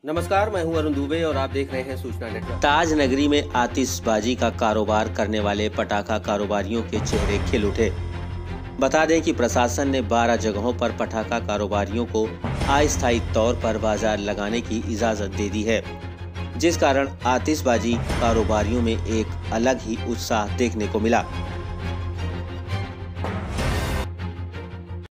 नमस्कार, मैं हूं अरुण दुबे और आप देख रहे हैं सूचना नेटवर्क। ताज नगरी में आतिशबाजी का कारोबार करने वाले पटाखा कारोबारियों के चेहरे खिल उठे। बता दें कि प्रशासन ने 12 जगहों पर पटाखा कारोबारियों को अस्थायी तौर पर बाजार लगाने की इजाजत दे दी है, जिस कारण आतिशबाजी कारोबारियों में एक अलग ही उत्साह देखने को मिला।